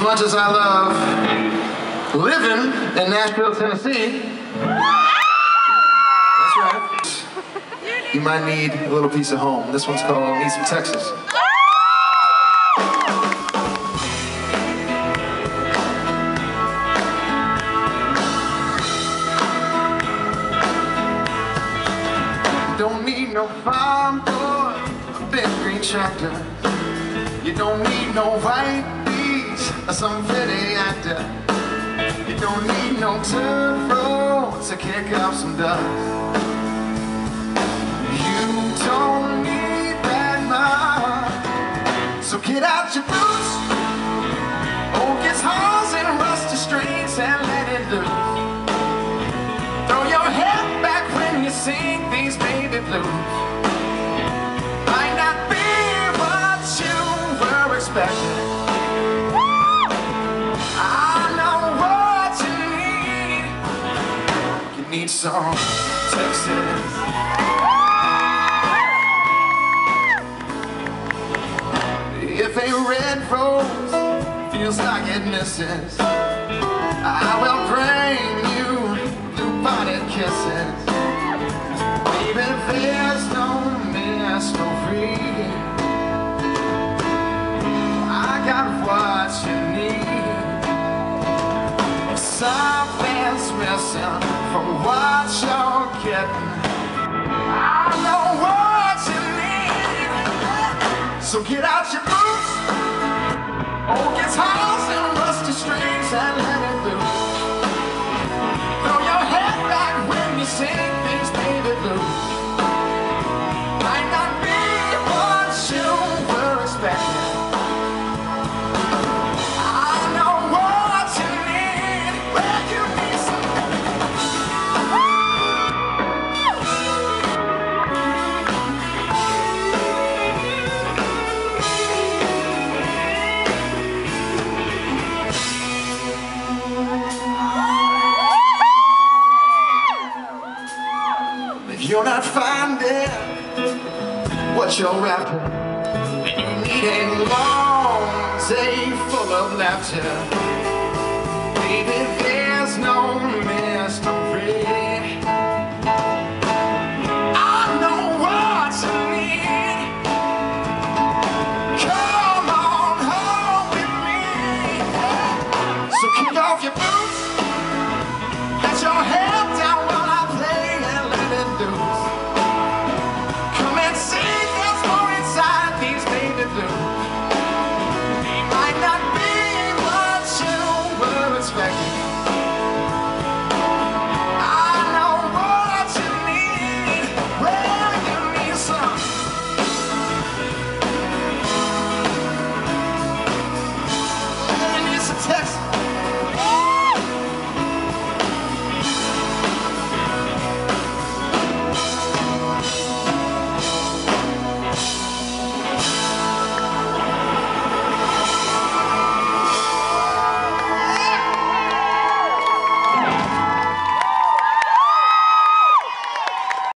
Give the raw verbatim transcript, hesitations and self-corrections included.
As much as I love living in Nashville, Tennessee, that's right, you might need a little piece of home. This one's called Need Some Texas. You don't need no farm boy, a big green tractor. You don't need no white bees or some pretty actor. You don't need no turbo to kick up some dust. You don't need that much. So get out your boots, old guitars and rusty strings, and let it loose. Throw your head back when you sing these baby blues. Might not be what you were expecting. I know what you need. You need some Texas. If a red rose feels like it misses, I will bring you blue-bonnet kisses. Baby, there's no mystery. I got what you need. Something's missing from what you're getting. I know what you need. So get out your boots, old guitars and rusty strings, and let it loose. Throw your head back when you sing these baby blues. Might not be what you were expecting. I know what you need. Well, you need some. If you're not finding what you're after, and you need a long day full of laughter, baby, there's no mystery. I know what you need. Come on home with me. So kick off your boots,